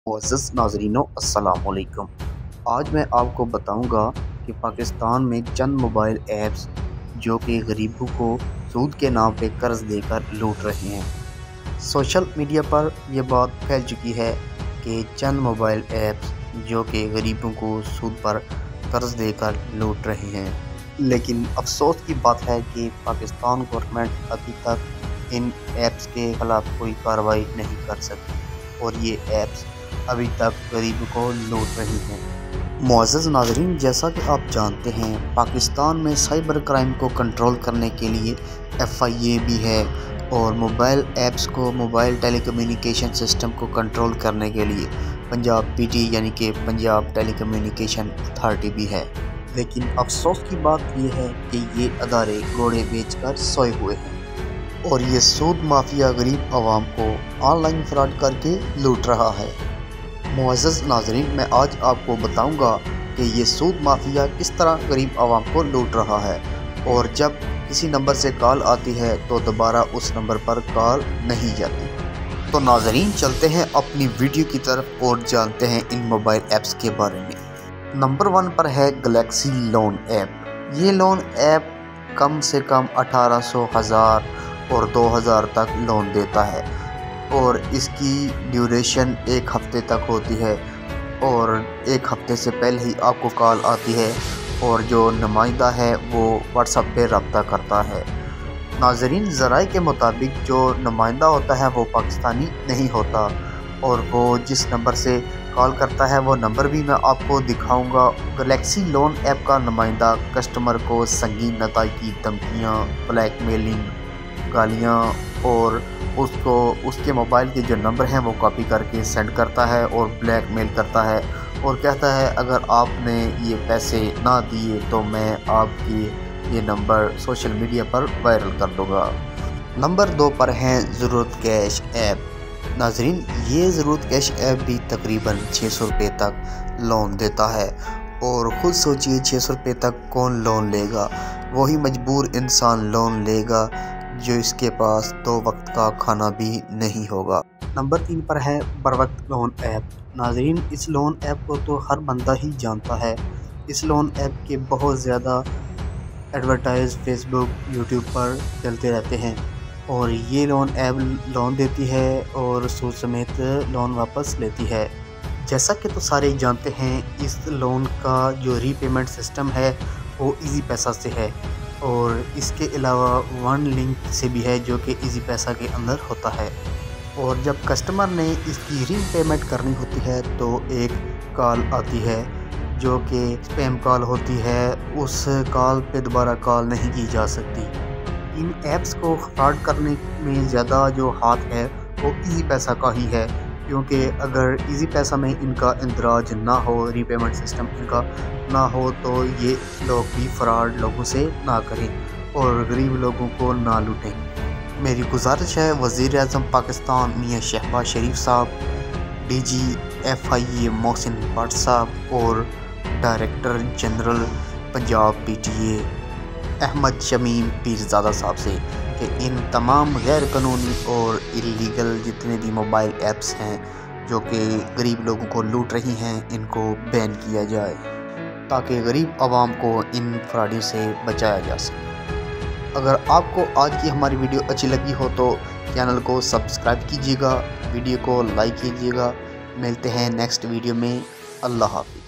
معزز ناظرینو السلام علیکم۔ آج میں آپ کو بتاؤں گا کہ پاکستان میں چند موبائل ایپس جو کہ غریبوں کو سود کے نام پہ قرض دے کر لوٹ رہے ہیں۔ سوشل میڈیا پر یہ بات پھیل چکی ہے کہ چند موبائل ایپس جو کہ غریبوں کو سود پر قرض دے کر لوٹ رہے ہیں، لیکن افسوس کی بات ہے کہ پاکستان گورنمنٹ ابھی تک ان ایپس کے خلاف کوئی کارروائی نہیں کر سکی اور یہ ایپس ابھی تک غریبوں کو لوٹ رہی ہیں۔ معزز ناظرین، جیسا کہ آپ جانتے ہیں پاکستان میں سائبر کرائم کو کنٹرول کرنے کے لیے FIA بھی ہے اور موبائل ایپس کو، موبائل ٹیلی کمیونیکیشن سسٹم کو کنٹرول کرنے کے لیے پنجاب PT یعنی کہ پنجاب ٹیلی کمیونیکیشن اتھارٹی بھی ہے، لیکن افسوس کی بات یہ ہے کہ یہ ادارے گھوڑے بیچ کر سوئے ہوئے ہیں اور یہ سود مافیا غریب عوام کو آن لائن فراڈ کر کے لوٹ رہا ہے۔ معزز ناظرین، میں آج آپ کو بتاؤں گا کہ یہ سود مافیا کس طرح غریب عوام کو لوٹ رہا ہے، اور جب کسی نمبر سے کال آتی ہے تو دوبارہ اس نمبر پر کال نہیں جاتی۔ تو ناظرین، چلتے ہیں اپنی ویڈیو کی طرف اور جانتے ہیں ان موبائل ایپس کے بارے میں۔ نمبر 1 پر ہے گلیکسی لون ایپ۔ یہ لون ایپ کم سے کم 1800، 1000 اور 2000 تک لون دیتا ہے اور اس کی ڈیوریشن 1 ہفتے تک ہوتی ہے اور 1 ہفتے سے پہلے ہی آپ کو کال آتی ہے اور جو نمائندہ ہے وہ واٹس ایپ پہ رابطہ کرتا ہے۔ ناظرین، ذرائع کے مطابق جو نمائندہ ہوتا ہے وہ پاکستانی نہیں ہوتا اور وہ جس نمبر سے کال کرتا ہے وہ نمبر بھی میں آپ کو دکھاؤں گا۔ گلیکسی لون ایپ کا نمائندہ کسٹمر کو سنگین نتائج کی دھمکیاں، بلیک میلنگ، گالیاں اور اس کے موبائل کے جو نمبر ہیں وہ کاپی کر کے سینڈ کرتا ہے اور بلیک میل کرتا ہے اور کہتا ہے اگر آپ نے یہ پیسے نہ دیے تو میں آپ کی یہ نمبر سوشل میڈیا پر وائرل کر دوں گا۔ نمبر 2 پر ہیں ضرورت کیش ایپ۔ ناظرین، یہ ضرورت کیش ایپ بھی تقریباً 600 روپے تک لون دیتا ہے اور خود سوچئے 600 روپے تک کون لون لے گا؟ وہی مجبور انسان لون لے گا جو اس کے پاس 2 وقت کا کھانا بھی نہیں ہوگا۔ نمبر 3 پر ہے بروقت لون ایپ۔ ناظرین، اس لون ایپ کو تو ہر بندہ ہی جانتا ہے۔ اس لون ایپ کے بہت زیادہ ایڈورٹائز فیس بک، یوٹیوب پر چلتے رہتے ہیں اور یہ لون ایپ لون دیتی ہے اور سود سمیت لون واپس لیتی ہے۔ جیسا کہ تو سارے جانتے ہیں اس لون کا جو ری پیمنٹ سسٹم ہے وہ ایزی پیسہ سے ہے اور اس کے علاوہ ون لنک سے بھی ہے جو کہ ایزی پیسہ کے اندر ہوتا ہے، اور جب کسٹمر نے اس کی ری پیمنٹ کرنی ہوتی ہے تو ایک کال آتی ہے جو کہ اسپیم کال ہوتی ہے۔ اس کال پہ دوبارہ کال نہیں کی جا سکتی۔ ان ایپس کو فراڈ کرنے میں زیادہ جو ہاتھ ہے وہ ایزی پیسہ کا ہی ہے، کیونکہ اگر ایزی پیسہ میں ان کا اندراج نہ ہو، ری پیمنٹ سسٹم ان کا نہ ہو تو یہ لوگ بھی فراڈ لوگوں سے نہ کریں اور غریب لوگوں کو نہ لوٹیں۔ میری گزارش ہے وزیر اعظم پاکستان میاں شہباز شریف صاحب، DG FIA محسن بٹ صاحب اور director general Punjab PTA Ahmed Shamim Pirzada صاحب سے کہ ان تمام غیر قانونی اور اللیگل جتنے بھی موبائل ایپس ہیں جو کہ غریب لوگوں کو لوٹ رہی ہیں ان کو بین کیا جائے تاکہ غریب عوام کو ان فراڈیوں سے بچایا جا سکے۔ اگر آپ کو آج کی ہماری ویڈیو اچھی لگی ہو تو چینل کو سبسکرائب کیجیے گا، ویڈیو کو لائک کیجیے گا۔ ملتے ہیں نیکسٹ ویڈیو میں۔ اللہ حافظ۔